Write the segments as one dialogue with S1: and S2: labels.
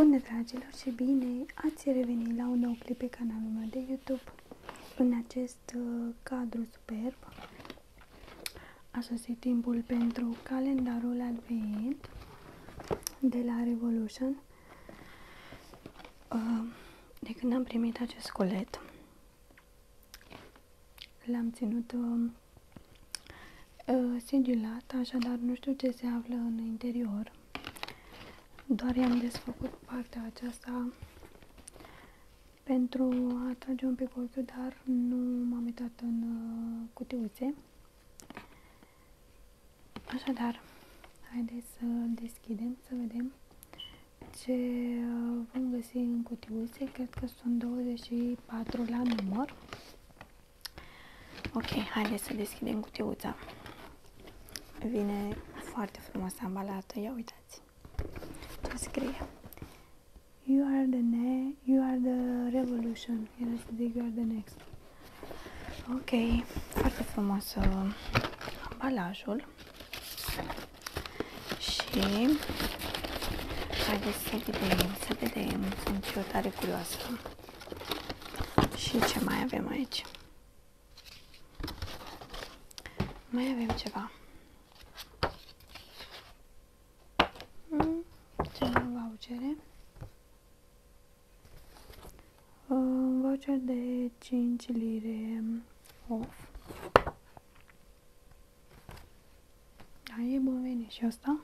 S1: Bună, dragilor, și bine ați revenit la un nou clip pe canalul meu de YouTube. În acest cadru superb a sosit timpul pentru calendarul Advent de la Revolution. De când am primit acest colet, l-am ținut sigilat, așadar nu știu ce se află în interior. Doar i-am desfăcut partea aceasta pentru a trage un pic ochiul, dar nu m-am uitat în cutiuțe. Așadar, haideți să deschidem, să vedem ce vom găsi în cutiuțe. Cred că sunt 24 la număr. Ok, haideți să deschidem cutiuța. Vine foarte frumos ambalată, ia uitați ce scrie. You are the revolution. Era să zic you are the next. Ok, foarte frumos ambalajul. Și haideți să vedem, sunt și eu tare curioasă. Și ce mai avem aici? Mai avem ceva. Ce vouchere? Voucher de 5 lire off. Da, e bun venit și asta.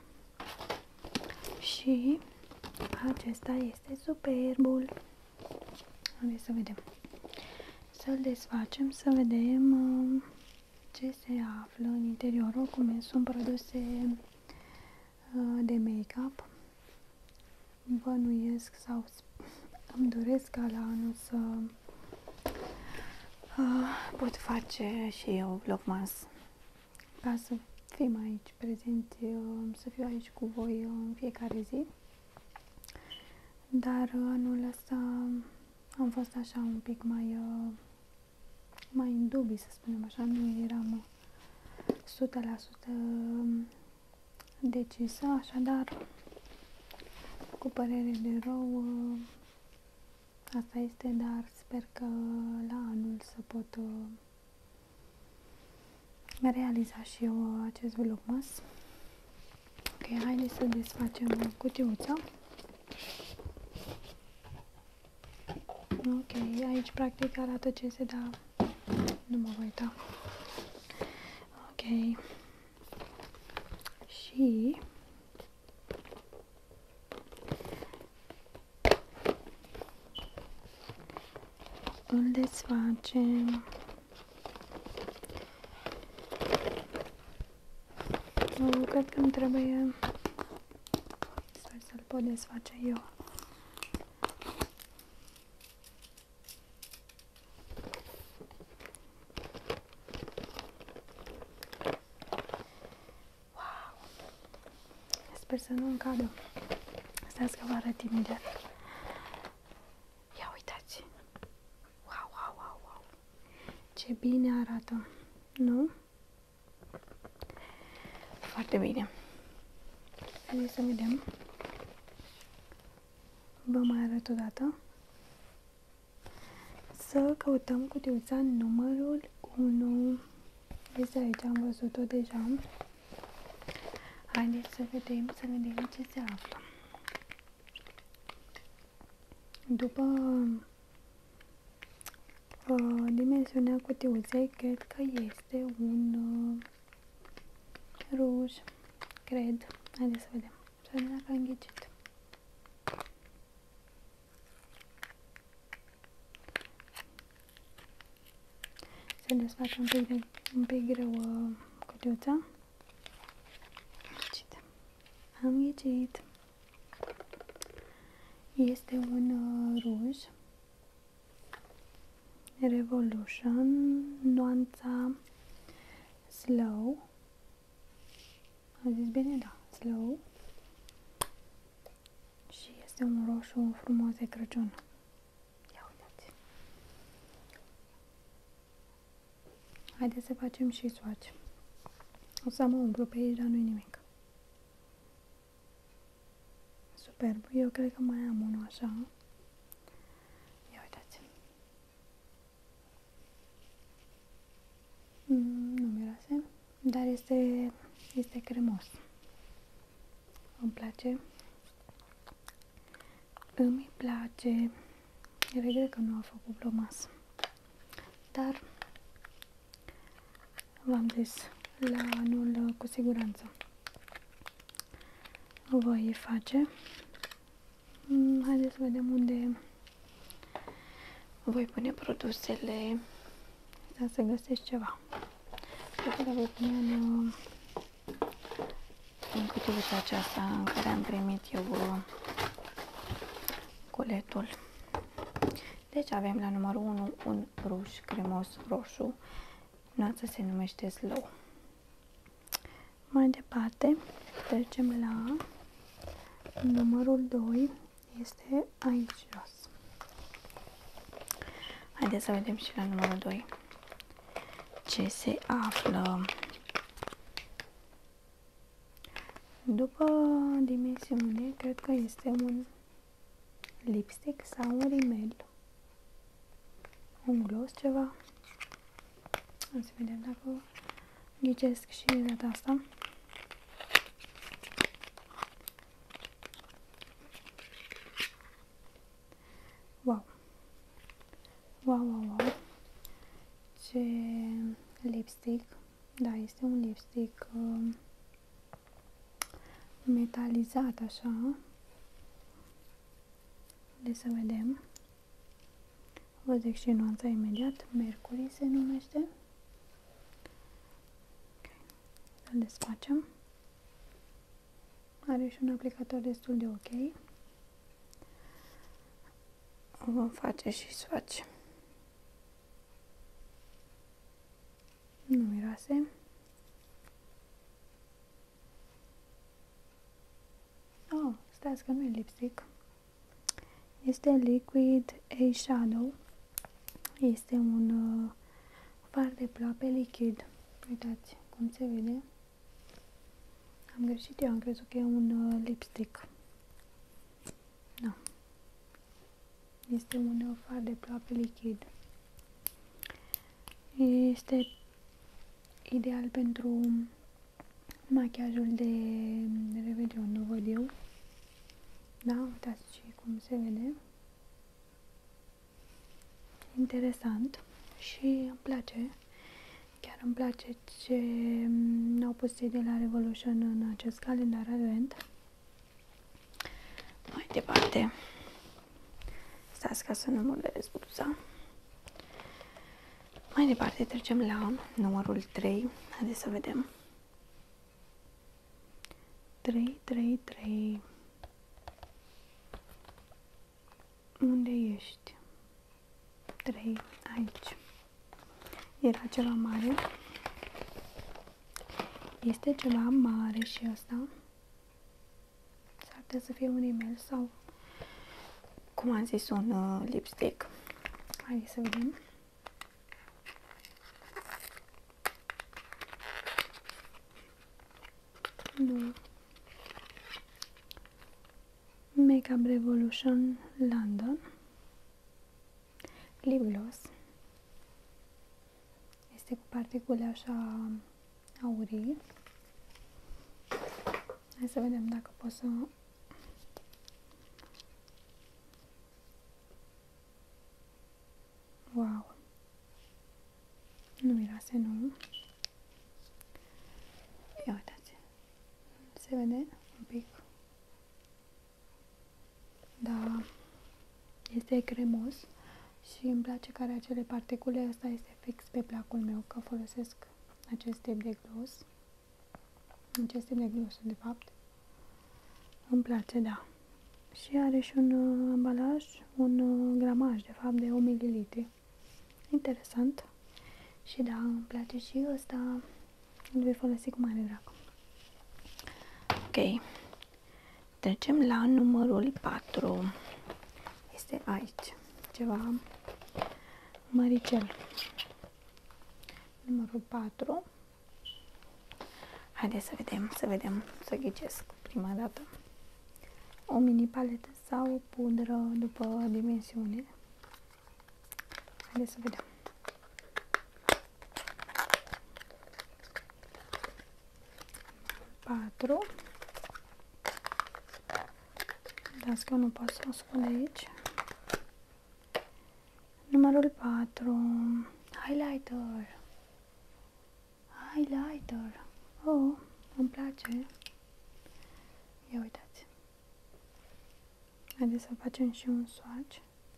S1: Și acesta este superbul. Haideți să vedem. Să-l desfacem, să vedem ce se află în interior. Oricum sunt produse de make-up. Bănuiesc sau îmi doresc ca la anul să pot face și eu vlogmas, ca să fim aici prezenți, să fiu aici cu voi în fiecare zi. Dar anul ăsta am fost așa un pic mai în dubii, să spunem așa, nu eram 100% decisă, așadar, cu părere de rău, asta este, dar sper că la anul să pot realiza și eu acest vlogmas. Ok, haideți să desfacem cutiuța. Ok, aici practic arată ce se da. Nu mă voi uita. Ok. Și îl desfacem. Cred că îmi trebuie. Sper să-l pot desface eu. Wow! Sper să nu-mi cadă. Stați că vă arăt imediat. Ia uitați! Wow, wow, wow, wow! Ce bine arată! Nu? Foarte bine. Haideți să vedem. Vă mai arăt o dată. Să căutăm cutiuța numărul 1. Este aici, am văzut-o deja. Haideți să vedem ce se află. După dimensiunea cutiuței, cred că este un ruj, cred. Haideți să vedem. Să vedem dacă am ghicit. Se desface un pic greu cutiuța. Am ghicit. Este un ruj Revolution, nuanța Slow. Am zis bine? Da, Slow. Și este un roșu frumos de Crăciun. Ia uitați. Haideți să facem și swatch. O să mă umplu pe aici, dar nu-i nimic. superb. Eu cred că mai am unul așa. Ia uitați. Nu miroase, dar este cremos. Îmi place. Îmi place. Regret că nu a făcut plomas. Dar v-am zis, la anul cu siguranță voi face. Haideți să vedem unde voi pune produsele, să găsesc ceva. Cred că le voi pune în cutiuța aceasta în care am primit eu culetul. Deci avem la numărul 1 un ruj cremos roșu. Nuanța se numește Slow. Mai departe trecem la numărul 2. Este aici jos. Haideți să vedem și la numărul 2 ce se află. După dimensiune, cred că este un lipstick sau un rimel. Un gloss, ceva. Hai să vedem dacă ghicesc și de data asta. Wow! Wow, wow, wow! Ce lipstick! Da, este un lipstick metalizat așa. De să vedem. Vă zic și nuanța imediat. Mercury se numește. Okay. Să-l desfacem. Are și un aplicator destul de ok. O vom face și sfaci. Nu miroase. Oh, stați că nu e lipstick. Este Liquid Eyeshadow. Este un far de ploape lichid. Uitați cum se vede. Am greșit eu, am crezut că e un lipstick. Nu. Este un far de ploape lichid. Este ideal pentru machiajul de Revelion, nu văd eu. Da, uitați și cum se vede. Interesant și îmi place. Chiar îmi place ce au pus cei de la Revolution în acest calendar advent. Mai departe. Stați ca să nu murdăresc bluza. Mai departe trecem la numărul 3. Haideți să vedem. 3. Unde ești? 3. Aici. Era ceva mare. Este ceva mare și asta. S-ar putea să fie un rimel sau, cum am zis, un lipstick. Haideți să vedem. Nu. Makeup Revolution London Lip Gloss. Este cu particule așa aurii. Hai să vedem dacă pot să... Wow! Nu miroase, nu. Ia uitați. Se vede un pic. Da, este cremos și îmi place că are acele particule. Asta este fix pe placul meu, că folosesc acest tip de gloss. Acest tip de gloss, de fapt. Îmi place, da. Și are și un ambalaj, un gramaj, de fapt, de 1 ml. Interesant. Și da, îmi place și ăsta. Îl voi folosi cu mare drag. Ok. Trecem la numărul 4. Este aici. Ceva măricel. Numărul 4. Haideți să vedem, să ghicesc prima dată. o mini paletă sau o pudră după dimensiune. Haideți să vedem. Patru. Dați că eu nu pot să o spun aici. Numărul 4. Highlighter. Highlighter. Oh, îmi place. Ia uitați. Haideți să facem și un swatch.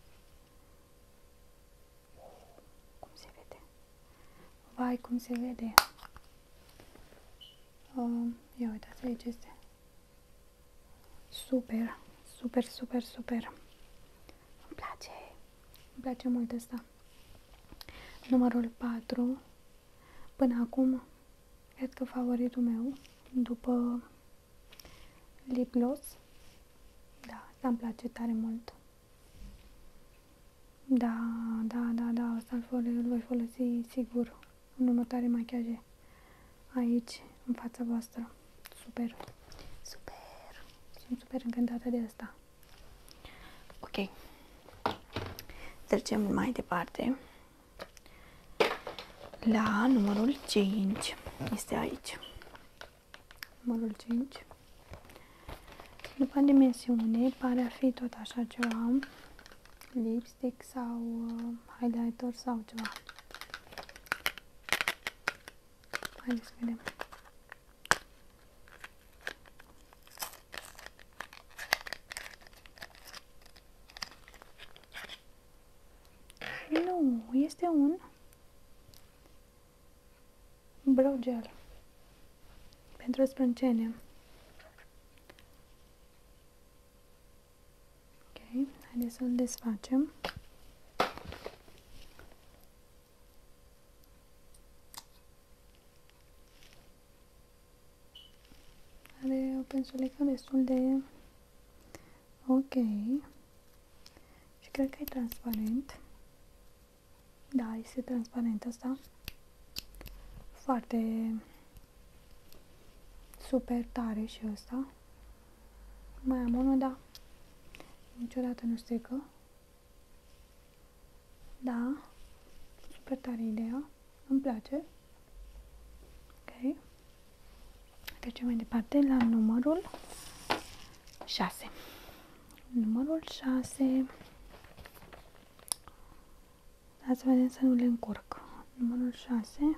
S1: Cum se vede? Vai, cum se vede. Ia uitați, aici este. Super, super, super, super. Îmi place. Îmi place mult asta. Numărul 4. Până acum, cred că favoritul meu, după lip gloss. Da, asta îmi place tare mult. Da, asta îl voi folosi sigur în următoare machiaje. Aici, în fața voastră. Super, super. Sunt super încântată de asta. Ok. Trecem mai departe la numărul 5. Este aici. Numărul 5. După dimensiune, pare a fi tot așa ceva. Lipstick sau highlighter sau ceva. Haideți să vedem. Nu, este un brow gel pentru sprâncene. Ok, haideți să-l desfacem. Are o pensulică destul de ok și cred că e transparent. Da, este transparent asta. Foarte super tare și ăsta. Mai am unul, da. Niciodată nu strică. Da. Super tare ideea. Îmi place. Ok. Trecem mai departe la numărul 6. Numărul 6. Hai să vedem să nu le încurc. Numărul 6.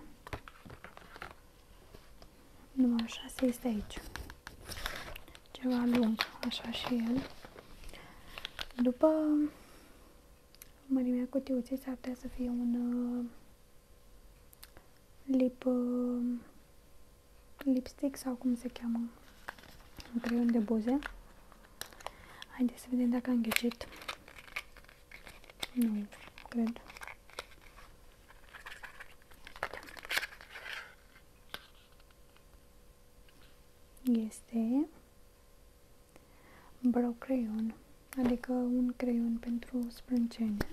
S1: Numărul 6 este aici. Ceva lung, așa și el. După mărimea cutiuței s-ar putea să fie un lipstick sau cum se cheamă, un creion de buze. Haideți să vedem dacă am ghicit. Nu, cred. Este brow crayon, adică un creion pentru sprâncene.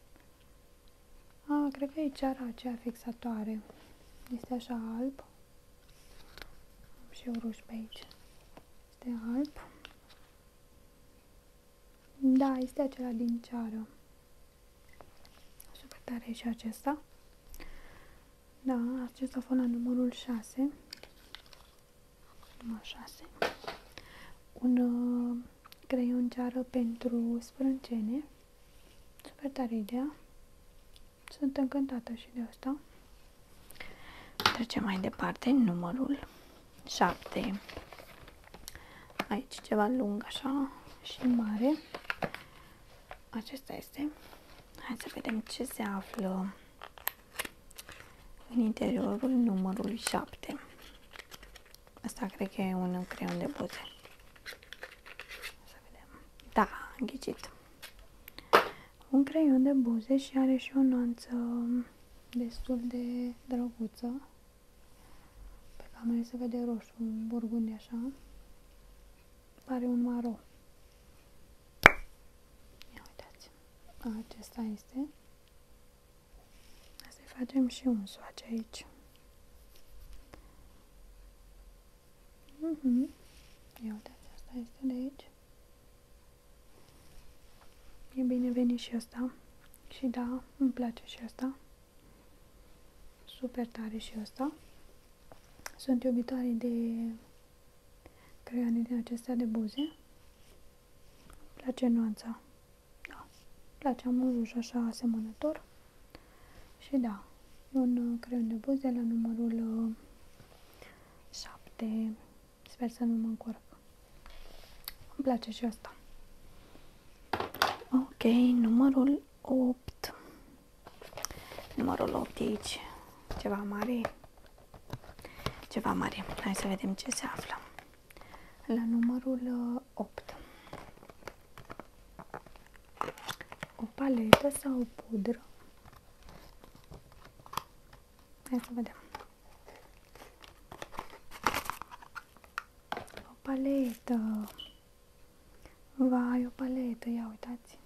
S1: Cred că e ceara aceea fixatoare. Este așa alb. Am și eu ruj pe aici. Este alb. Da, este acela din ceară. Super tare și acesta. Da, acesta a fost la numărul 6. Numărul 6. Un creion ceară pentru sprâncene. Super tare ideea. Sunt încântată și de asta. Trecem mai departe. Numărul 7. Aici ceva lung așa și mare. Acesta este. Hai să vedem ce se află în interiorul numărului 7. Asta cred că e un creion de buze. Să vedem. Da, am ghicit. Un creion de buze și are și o nuanță destul de drăguță. Pe cameră se vede roșu, un burgundy așa. Pare un maro. Ia uitați. Acesta este. Să-i facem și un swatch aici. Ia uitați, asta este de aici. E bine venit și ăsta. Și da, îmi place și ăsta. Super tare și ăsta. Sunt iubitoare de creioane din acestea de buze. Îmi place nuanța. Da. Îmi place, am un ruj așa asemănător. Și da, un creion de buze la numărul 7. Sper să nu mă încurc. Îmi place și ăsta. Ok, numărul 8. Numărul 8 e aici. Ceva mare. Ceva mare. Hai să vedem ce se află. La numărul 8. O paletă sau o pudră? Hai să vedem. O paletă. Vai, o paletă. Ia uitați.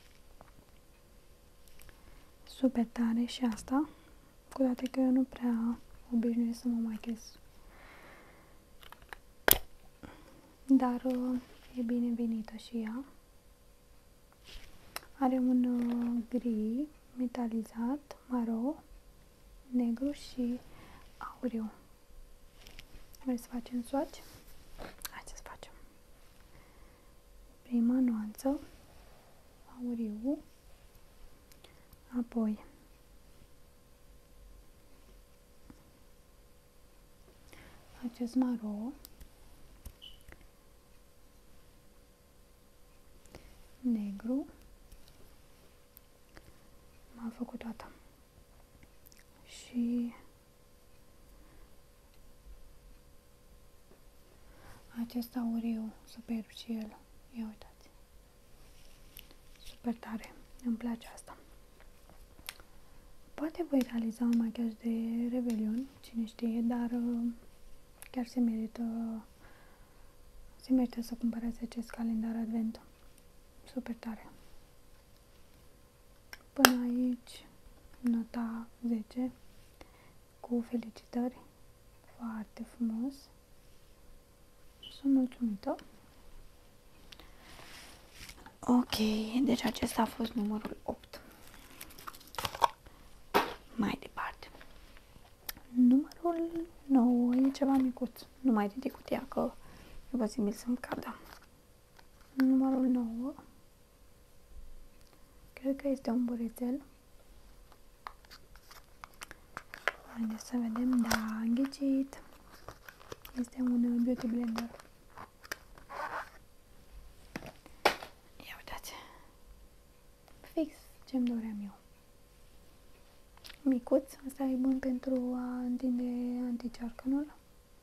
S1: Super tare și asta. Cu toate că eu nu prea obișnuiesc să mă machez. Dar e binevenită și ea. Are un gri metalizat, maro, negru și auriu. Vrei să facem swatch? Hai să facem. Prima nuanță, auriu, apoi acest maro, negru, m-am făcut toată, și acest auriu, superb și el, ia uitați, super tare, îmi place asta. Poate voi realiza un machiaj de Revelion, cine știe, dar chiar se merită să cumpărați acest calendar advent. Super tare. Până aici, nota 10, cu felicitări, foarte frumos. Sunt mulțumită. Ok, deci acesta a fost numărul 8. Mai departe. Numărul 9 e ceva micuț. Nu mai ridic cutia că e posibil să-mi cadă. Numărul 9. Cred că este un burețel. Haideți să vedem. Da, am ghicit. Este un beauty blender. Ia uitați. Fix ce-mi doream eu. Micuț. Asta e bun pentru a întinde anticearcănul.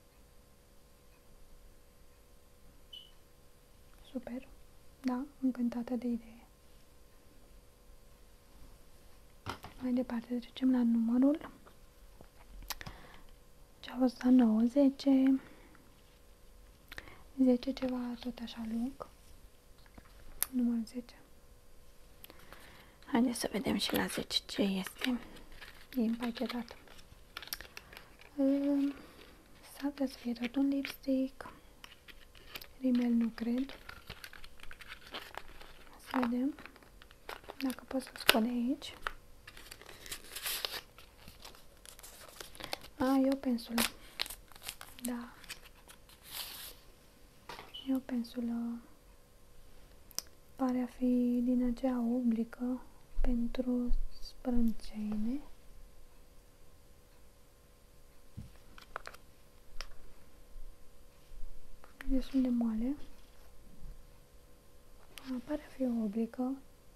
S1: Super. Da, încântată de idee. Mai departe trecem la numărul ce a fost la 9, 10. 10 ceva tot așa lung. Numărul 10. Haideți să vedem și la 10 ce este. E împachetat. S-ar putea să fie tot un lipstick. Rimel nu cred. Să vedem dacă pot să scot de aici. E o pensulă. Da. E o pensulă. Pare a fi din aceea oblică pentru sprâncene. E destul de moale. Pare a fi o oblică.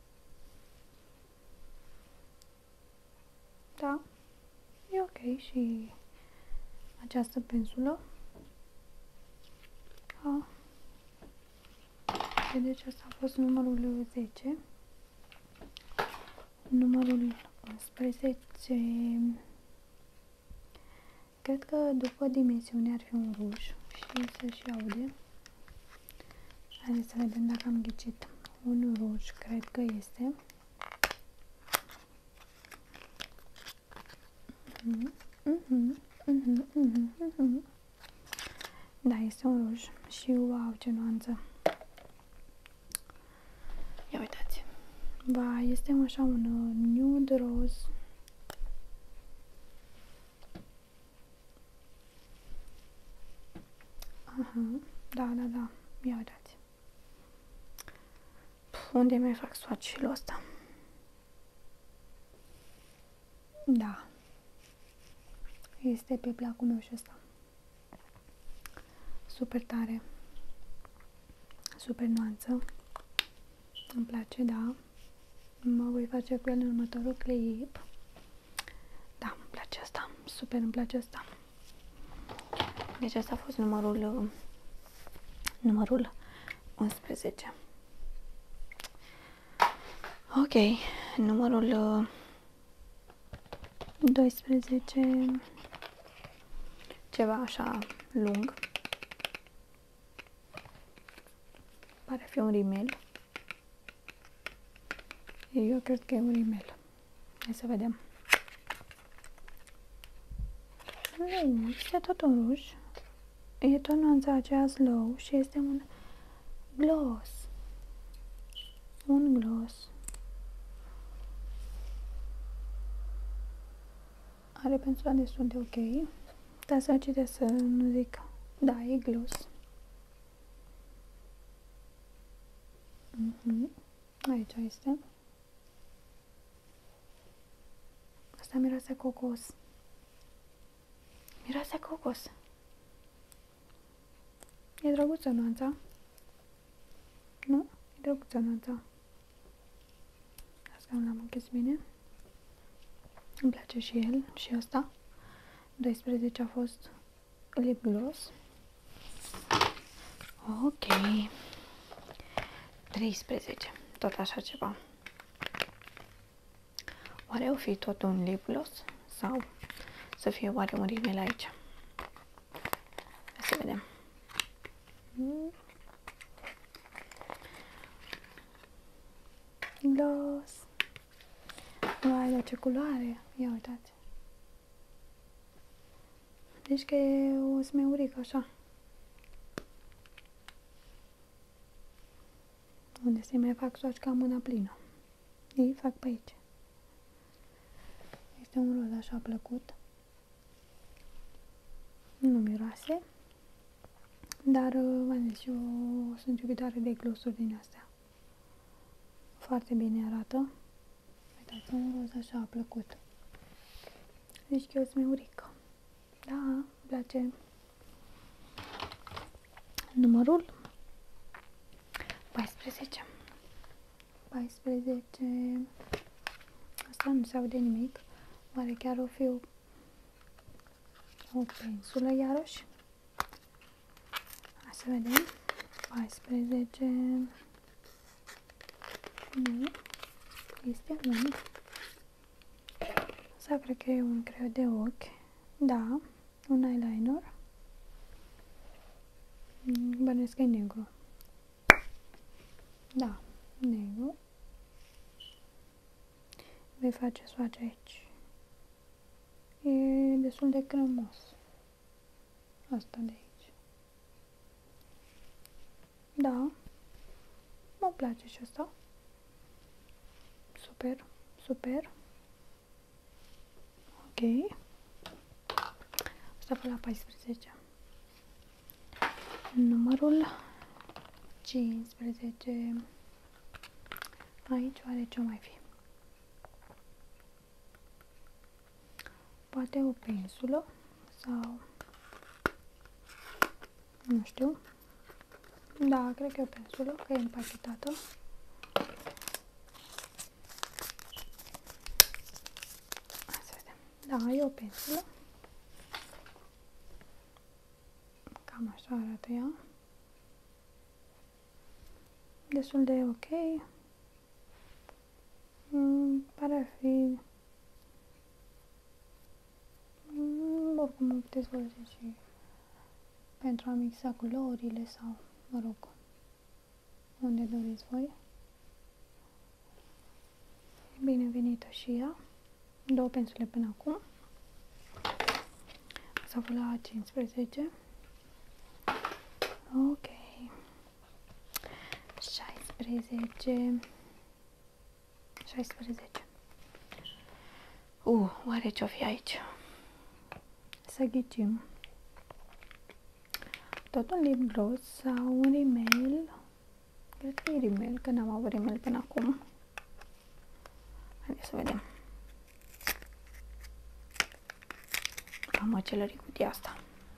S1: Da. E ok și această pensulă. Deci asta a fost numărul 10. Numărul 11. Cred că după dimensiune ar fi un ruj și se și aude. Haideți să vedem dacă am ghicit. Un ruj, cred că este. Da, este un ruj și wow, ce nuanță. Ia uitați. este așa un nude roz. Aha, da. Ia uitați. Unde mai fac swatch-ul ăsta? Da. Este pe placul meu și ăsta. Super tare. Super nuanță. Îmi place, da. Mă voi face cu el în următorul clip. Da, îmi place asta. Super, îmi place asta. Deci asta a fost numărul 11. Ok, numărul 12, ceva așa lung. Pare fi un rimel. Eu cred că e un rimel. Hai să vedem. Nu, este tot un ruj. E tot nuanța aceea slow și este un gloss. Un gloss. Are pensula destul de ok. Dar să citesc să nu zic. Da, e gloss. Aici este. Asta miroase cocos. Miroase cocos. E drăguță nuanța. Nu? E drăguță nuanța. Asta nu l-am închis bine. Îmi place și el, și ăsta. 12 a fost lip gloss. Ok. 13. Tot așa ceva. Oare o fi tot un lip gloss? Sau să fie oare un rimel aici? Hai să vedem. Gloss. Vai, dar ce culoare! Ia uitați. Deci că e o smeurică așa. Unde se mai fac swatch ca mâna plină. Ei fac pe aici. Este un roz așa plăcut. Nu miroase. Dar, v-am zis, eu sunt iubitoare de glossuri din astea. Foarte bine arată. Uitați, un roz așa plăcut. Deci că e o smeurică. Da, îmi place. Numărul 14. 14. Asta nu se aude nimic. Oare chiar o fi o pensulă iarăși? Hai să vedem. 14. Nu. Este un. Asta cred că e un creion de ochi. Da. Un eyeliner. Bănuiesc că e negru. Da. Negru. Vei face swatch aici. E destul de cremos. Asta de aici. Da. Mă place și asta. Super. Super. Ok. Asta pe la 14. Numărul 15. Aici oare ce mai fi? Poate o pensulă sau nu știu. Da, cred că e o pensulă, că e împachetată. Hai să vedem. Da, e o pensulă. Cam așa arată ea. Destul de ok. Pare a fi... oricum o puteți folosi și pentru a mixa culorile sau, mă rog, unde doriți voi. Binevenită și ea. 2 pensule până acum. S-a fost la 15. Ok. 16. 16. Oare ce-o fi aici? Să ghicim. Tot un lip gloss sau un rimel? Cred că e rimel, că n-am avut rimel până acum. Haideți să vedem. Am măcelării cutia asta.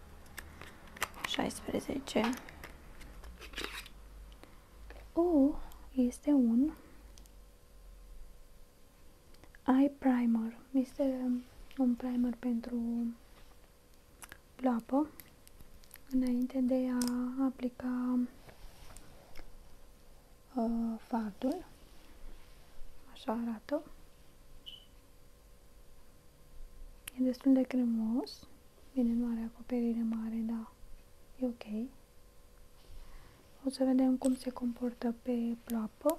S1: 16. Este un eye primer. Este un primer pentru ploapă înainte de a aplica fardul. Așa arată. E destul de cremos. Bine, nu are acoperire mare, dar e ok. O să vedem cum se comportă pe ploapă.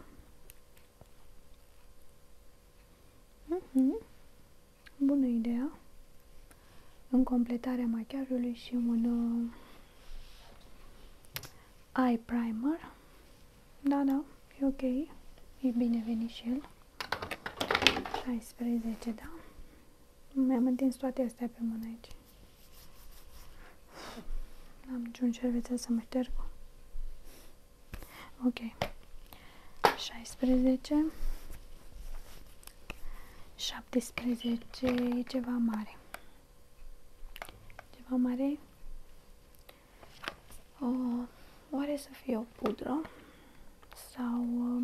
S1: Bună ideea. În completarea machiajului și un eye primer. Da, e ok. E binevenit și el. 16, da. Mi-am întins toate astea pe mână aici. N-am niciun cervețel să mă șterg. Ok. 16. 17 e ceva mare. Ceva mare. Oare să fie o pudră? Sau...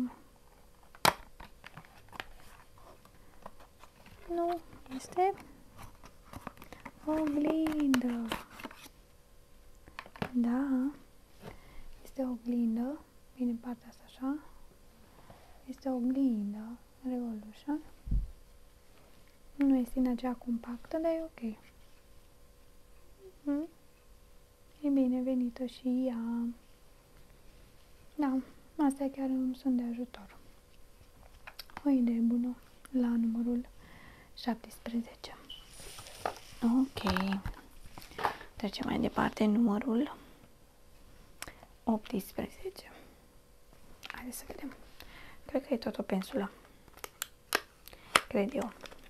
S1: nu, este o oglindă. Da, este o oglindă. Bine, partea asta așa. Este o oglindă Revolution. Nu este în aceea compactă, dar e ok. E binevenită și ea. Da, astea chiar îmi sunt de ajutor. O idee bună la numărul 17. Ok. Trecem mai departe, numărul 18. Haideți să vedem. Cred că e tot o pensulă. Cred eu.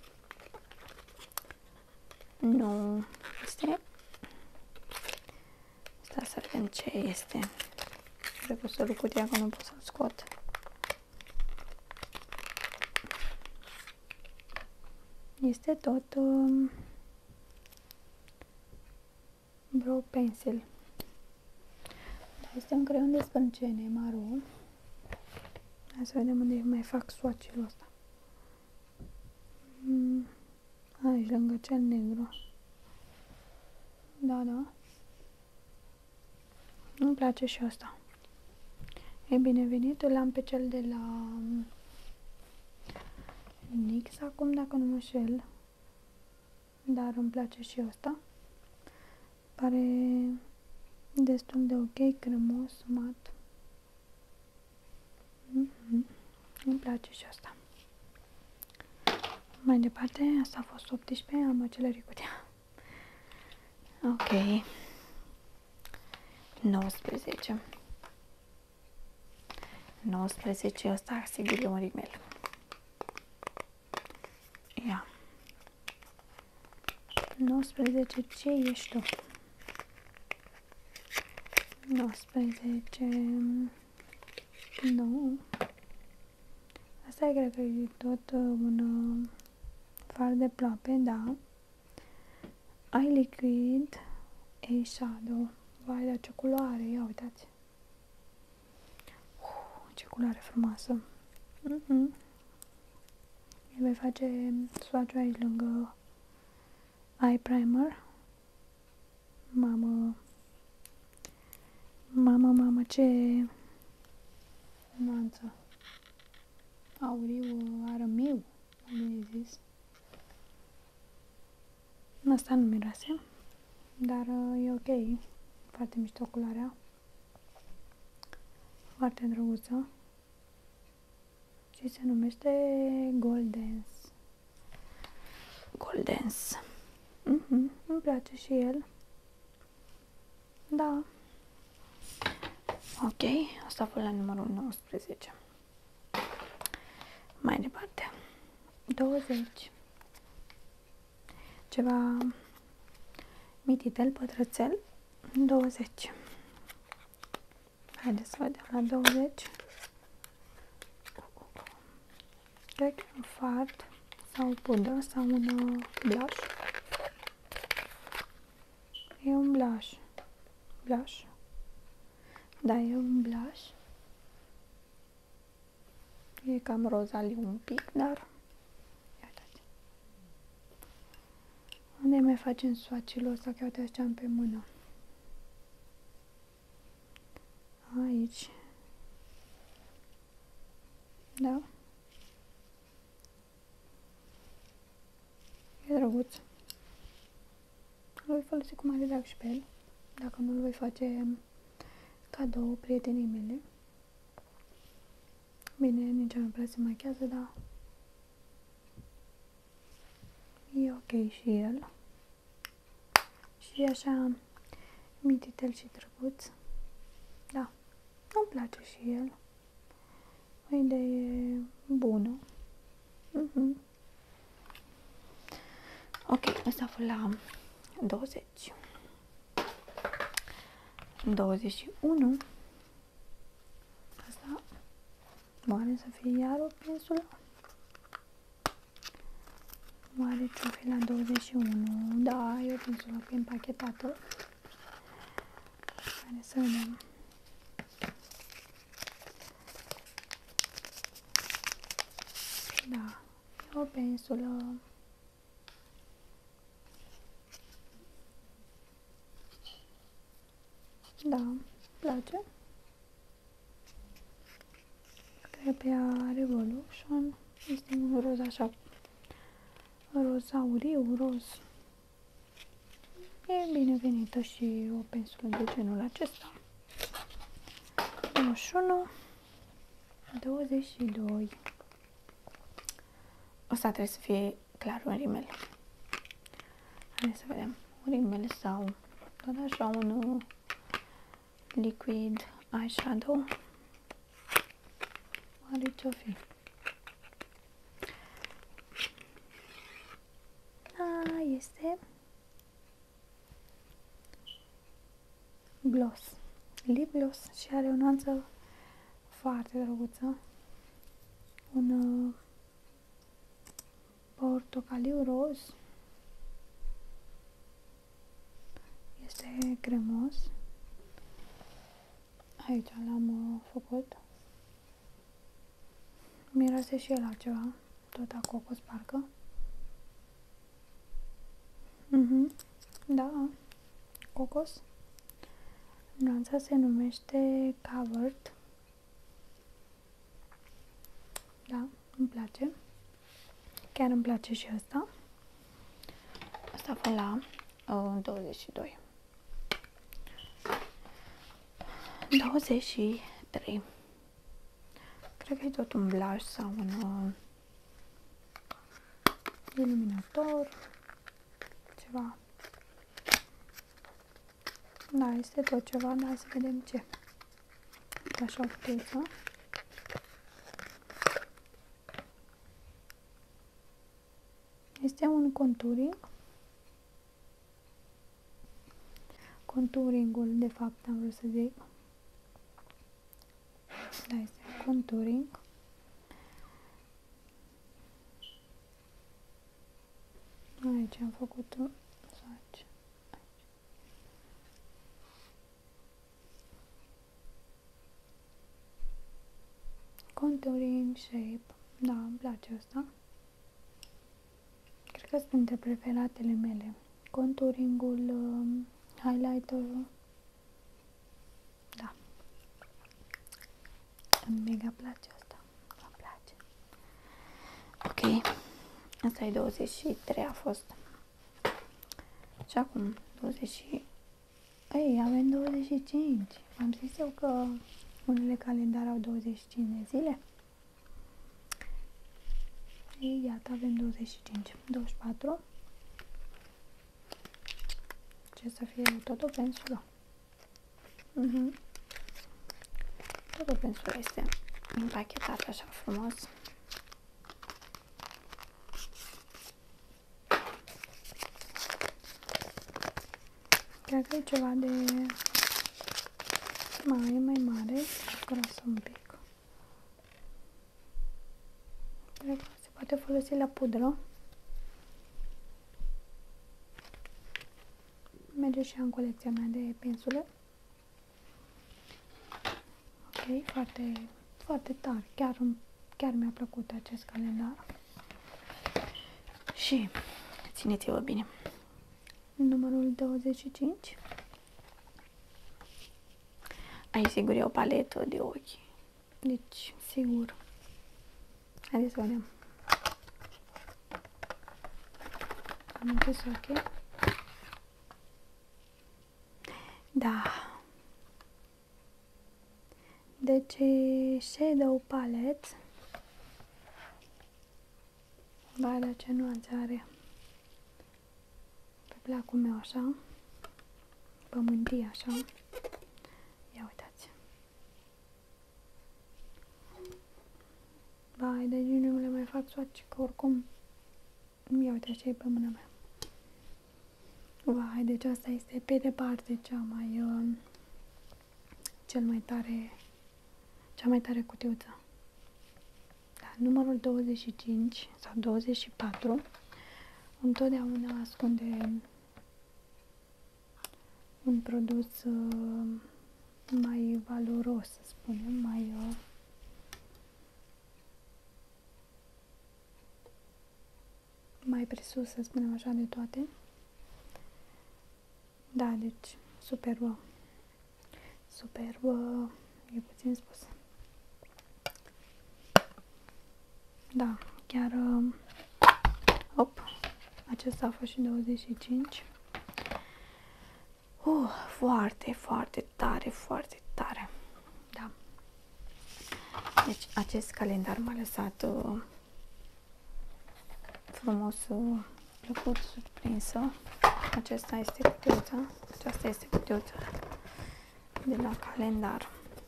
S1: Nu este. Stai să vedem ce este. Cred că o să-l cutia că nu pot să-l scot. Este tot brow pencil. Este un creion de sprâncene maro. Hai să vedem unde mai fac swatch-ul ăsta. Aici, lângă cel negru. Da. Îmi place și asta. E binevenit, îl am pe cel de la NYX acum, dacă nu mă înșel. Dar îmi place și asta. Pare destul de ok, cremos, mat. Îmi place și asta. Mai departe, asta a fost 18, am aceleași cutia. Ok. 19. 19, ăsta sigur e un rimel. Ia. 19, ce ești tu? 19, nu. Asta cred că e tot un far de ploape, da. Eye liquid, eyeshadow. Vai, dar ce culoare, ia uitați. Ce culoare frumoasă. Îi voi face swatch-ul aici lângă eye primer. Mamă, ce nuanță. Auriu, arămiu, am bine zis. Asta nu miroase, dar e ok. Foarte mișto culoarea. Foarte drăguță. Și se numește Goldens. Goldens. Îmi place și el. Da. Ok, asta a fost la numărul 19. Mai departe. 20. Ceva mititel, pătrățel, 20. Haideți să vedem la 20. Cred că un fard sau pudră sau un blush. E un blush. Blush. Da, e un blush. E cam rozaliu un pic, dar uitați. Unde mai facem swatch-ul ăsta? Că uite așa am pe mână. Aici. Da. E drăguț. Îl voi folosi cu mare drag și pe el. Dacă nu, îl voi face cadou prietenii mele. Bine, nici nu prea se machează, dar e ok și el. Și e așa mititel și drăguț. Da, îmi place și el. O idee bună. Ok, asta a fost la 20. 21. Asta oare să fie iar o pensulă? Oare ce-o fi la 21? Da, e o pensulă pe împachetată. Haideți să vedem. Da, e o pensulă. Da, îmi place. Crepea Revolution. Este un roz așa, roz auriu, roz. E binevenită și o pensulă de genul acesta. 21. 22. Asta trebuie să fie clar un rimel. Hai să vedem. Un rimel sau tot așa un liquid eyeshadow. Oare ce-o fi? Este gloss. Lip gloss și are o nuanță foarte drăguță. Un portocaliu roz. Este cremos. Aici l-am făcut. Miroase și el la ceva. Tot a cocos parcă. Da. Cocos. Nuanța se numește Covered. Da, îmi place. Chiar îmi place și asta. Asta a fost la 22. 23. Cred că e tot un blush sau un iluminator. Ceva. Da, este tot ceva, dar hai să vedem ce. Așa o puteță. Este un contouring. Contouringul, de fapt, am vrut să zic. Da, este un contouring. Aici am făcut un swatch. Contouring shape. Da, îmi place asta. Cred că sunt dintre preferatele mele. Contouringul, highlighterul. Da. Îmi mega place asta. Îmi place. Ok. Asta e 23 a fost. Și acum 20. Ei, avem 25. Am zis eu că unele calendare au 25 de zile. Ei, iată, avem 25. 24. Ce să fie tot o pensulă. Tot o pensulă este împachetată așa frumos. Cred că e ceva de mai mare, groasă un pic. Cred că se poate folosi la pudră. Merge și în colecția mea de pensule. Ok, foarte tare. Chiar mi-a plăcut acest calendar. Și țineți-vă bine. Numărul 25. Aici sigur e o paletă de ochi. Deci, sigur. Haideți să vedem. Am închis ochii. Da. Deci, Shadow Palette. Vai, dar ce nuanțe are. Pe placul meu, așa. Pământii, așa. Ia uitați. Vai, deci nu le mai fac soace, că oricum... Ia uitați ce e pe mâna mea. Vai, deci asta este pe departe cea mai tare cutiuță. Da, numărul 25 sau 24 întotdeauna ascunde un produs mai valoros, să spunem, mai presus, să spunem așa, de toate. Da, deci, superbă. Superbă, e puțin spus. Da, chiar, acesta a fost și 25. Foarte tare. Da. Deci, acest calendar m-a lăsat frumos, plăcut, surprinsă. Aceasta este cutiuța. Aceasta este cutiuța de la calendar.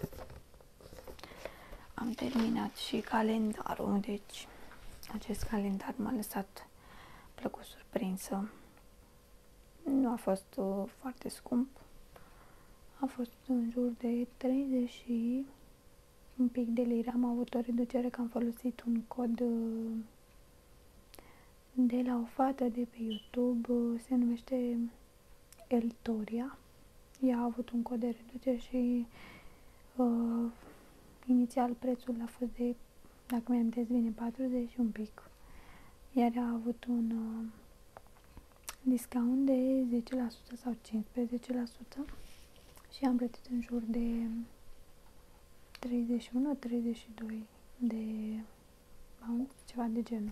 S1: Am terminat și calendarul, deci acest calendar m-a lăsat plăcut, surprinsă. Nu a fost foarte scump. A fost în jur de 30 și un pic de lire. Am avut o reducere că am folosit un cod de la o fată de pe YouTube, se numește Eltoria. Ea a avut un cod de reducere și inițial prețul a fost de, dacă mi-am amintesc bine, 40 și un pic. Iar ea a avut un discount de 10% sau 15% și am plătit în jur de 31-32 de pound, ceva de genul.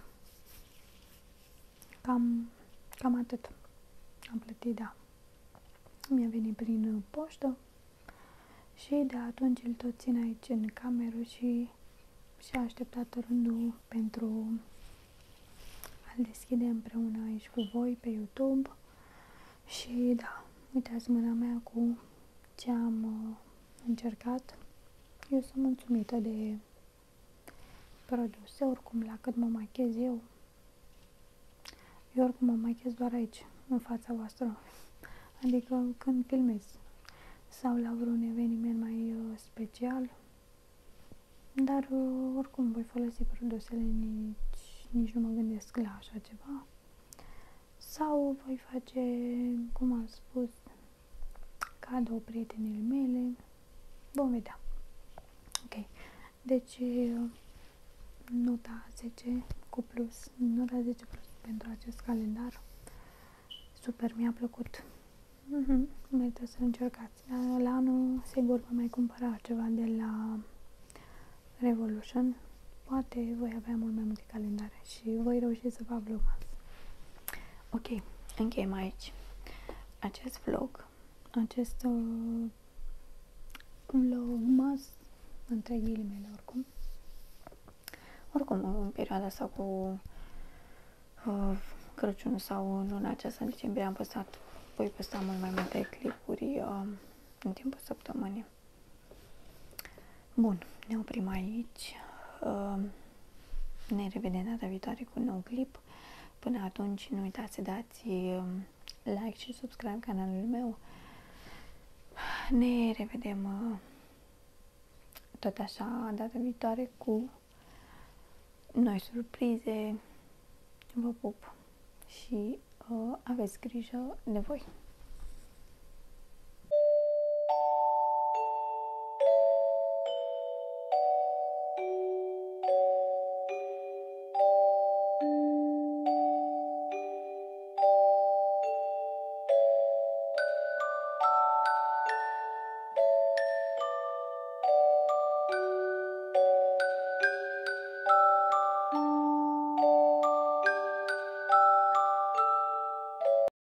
S1: Cam atât am plătit, da. Mi-a venit prin poștă și de atunci îl tot țin aici în cameră și a așteptat rândul pentru a-l deschide împreună aici cu voi pe YouTube. Și da, uitați mâna mea cu ce am încercat. Eu sunt mulțumită de produse, oricum la cât mă machez eu oricum mă machez doar aici, în fața voastră, adică când filmez sau la vreun eveniment mai special, dar oricum voi folosi produsele, nici nu mă gândesc la așa ceva, sau voi face, cum am spus, cadou prietenii mele, vom vedea. Ok, deci nota 10 cu plus, nota 10 plus pentru acest calendar. Super, mi-a plăcut. Merită să încercați. La anul, sigur, vă mai cumpăra ceva de la Revolution. Poate voi avea mult mai multe calendare și voi reuși să fac vlogmas. Ok, încheiem aici acest vlog, acest vlogmas, între ghilimele, oricum în perioada asta cu Crăciun sau în luna aceasta, în decembrie, voi posta mult mai multe clipuri în timpul săptămânii. Bun, ne oprim aici. Ne revedem data viitoare cu un nou clip. Până atunci, nu uitați să dați like și subscribe canalul meu. Ne revedem tot așa data viitoare cu noi surprize. Vă pup și aveți grijă de voi.